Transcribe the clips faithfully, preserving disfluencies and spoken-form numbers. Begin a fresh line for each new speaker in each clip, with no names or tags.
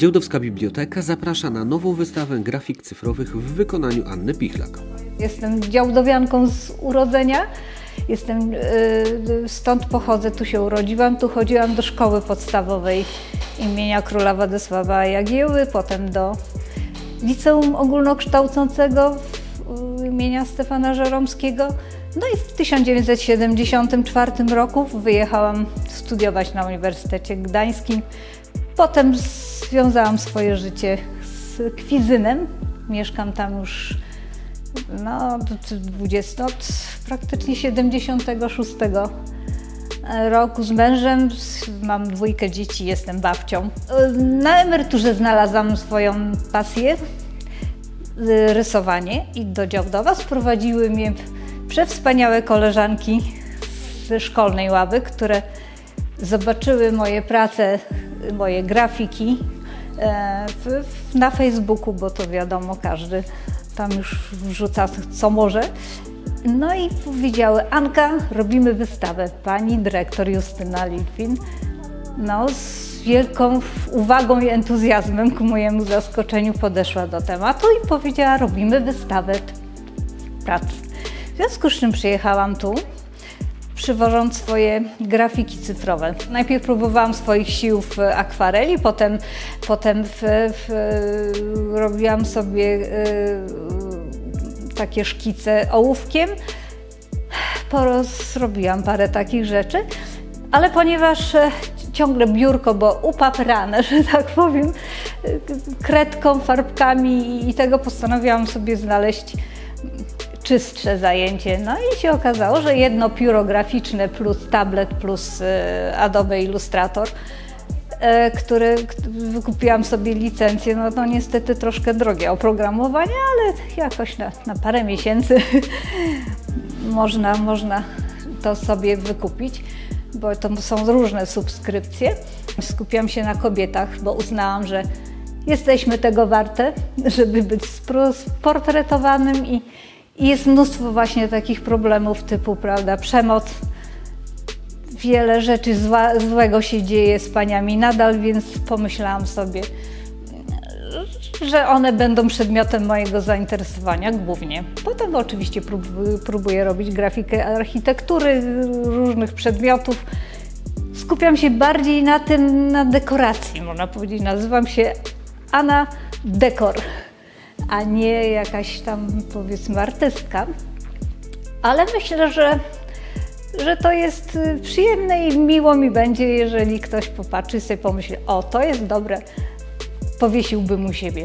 Działdowska Biblioteka zaprasza na nową wystawę grafik cyfrowych w wykonaniu Anny Pichlak.
Jestem działdowianką z urodzenia, Jestem, stąd pochodzę, tu się urodziłam, tu chodziłam do szkoły podstawowej imienia króla Władysława Jagieły, potem do liceum ogólnokształcącego imienia Stefana Żeromskiego. No i w tysiąc dziewięćset siedemdziesiątym czwartym roku wyjechałam studiować na Uniwersytecie Gdańskim. Potem związałam swoje życie z Kwidzynem. Mieszkam tam już no, dwudziestego, od praktycznie siedemdziesiątego szóstego roku z mężem. Mam dwójkę dzieci, jestem babcią. Na emeryturze znalazłam swoją pasję, rysowanie, i do Działdowa sprowadziły mnie przewspaniałe koleżanki ze szkolnej ławy, które zobaczyły moje prace, moje grafiki w, na Facebooku, bo to wiadomo, każdy tam już wrzuca co może. No i powiedziały: Anka, robimy wystawę. Pani dyrektor Justyna Litwin, no, z wielką uwagą i entuzjazmem, ku mojemu zaskoczeniu, podeszła do tematu i powiedziała: robimy wystawę prac. W związku z czym przyjechałam tu, przywożąc swoje grafiki cyfrowe. Najpierw próbowałam swoich sił w akwareli, potem, potem w, w, robiłam sobie y, takie szkice ołówkiem. Robiłam parę takich rzeczy, ale ponieważ ciągle biurko, bo upaprane, że tak powiem, kredką, farbkami i tego, postanowiłam sobie znaleźć czystsze zajęcie. No i się okazało, że jedno pióro graficzne plus tablet plus Adobe Illustrator, które wykupiłam sobie licencję, no to niestety troszkę drogie oprogramowanie, ale jakoś na, na parę miesięcy można, można to sobie wykupić, bo to są różne subskrypcje. Skupiam się na kobietach, bo uznałam, że jesteśmy tego warte, żeby być sportretowanym, i, i jest mnóstwo właśnie takich problemów typu, prawda, przemoc. Wiele rzeczy zła, złego się dzieje z paniami nadal, więc pomyślałam sobie, że one będą przedmiotem mojego zainteresowania głównie. Potem oczywiście prób, próbuję robić grafikę architektury, różnych przedmiotów. Skupiam się bardziej na tym, na dekoracji, można powiedzieć. Nazywam się Anna Dekor, a nie jakaś tam, powiedzmy, artystka. Ale myślę, że że to jest przyjemne i miło mi będzie, jeżeli ktoś popatrzy i sobie pomyśli: o, to jest dobre, powiesiłbym u siebie.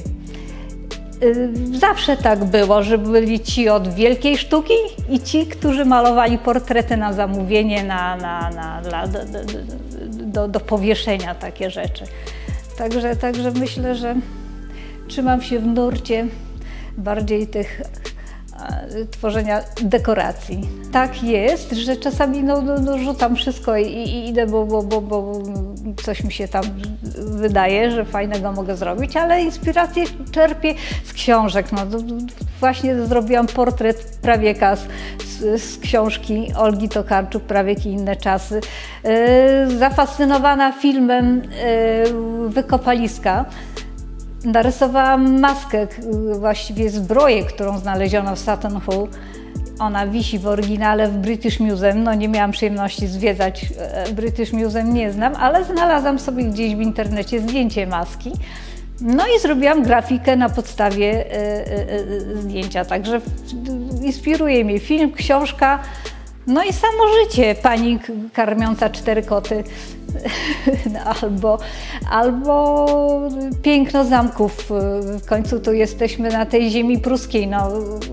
Zawsze tak było, że byli ci od wielkiej sztuki i ci, którzy malowali portrety na zamówienie, na, na, na, na, do, do, do, do powieszenia, takie rzeczy. Także, także myślę, że trzymam się w nurcie bardziej tych tworzenia dekoracji. Tak jest, że czasami no, no, no, rzucam wszystko i, i idę, bo, bo, bo, bo coś mi się tam wydaje, że fajnego mogę zrobić, ale inspirację czerpię z książek. No, właśnie zrobiłam portret prawieka z, z, z książki Olgi Tokarczuk, Prawiek i inne czasy. Yy, zafascynowana filmem yy, Wykopaliska. Narysowałam maskę, właściwie zbroję, którą znaleziono w Sutton Hoo. Ona wisi w oryginale w British Museum. No, nie miałam przyjemności zwiedzać British Museum, nie znam, ale znalazłam sobie gdzieś w internecie zdjęcie maski. No i zrobiłam grafikę na podstawie zdjęcia, także inspiruje mnie film, książka, no i samo życie pani karmiąca cztery koty. albo, albo piękno zamków. W końcu tu jesteśmy na tej ziemi pruskiej. No,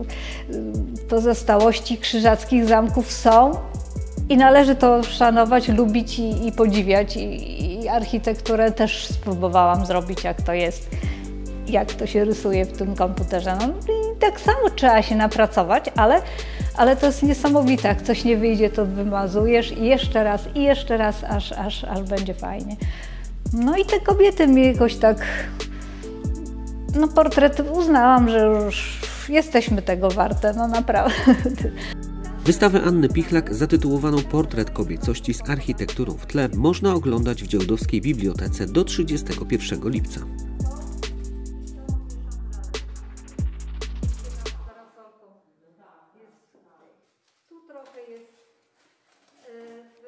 pozostałości krzyżackich zamków są i należy to szanować, lubić i, i podziwiać. I, I architekturę też spróbowałam zrobić, jak to jest, jak to się rysuje w tym komputerze. No, i tak samo trzeba się napracować, ale Ale to jest niesamowite, jak coś nie wyjdzie, to wymazujesz i jeszcze raz, i jeszcze raz, aż, aż, aż będzie fajnie. No i te kobiety mnie jakoś tak, no portret uznałam, że już jesteśmy tego warte, no naprawdę.
Wystawę Anny Pichlak zatytułowaną Portret kobiecości z architekturą w tle można oglądać w Działdowskiej Bibliotece do trzydziestego pierwszego lipca.
Tu trochę jest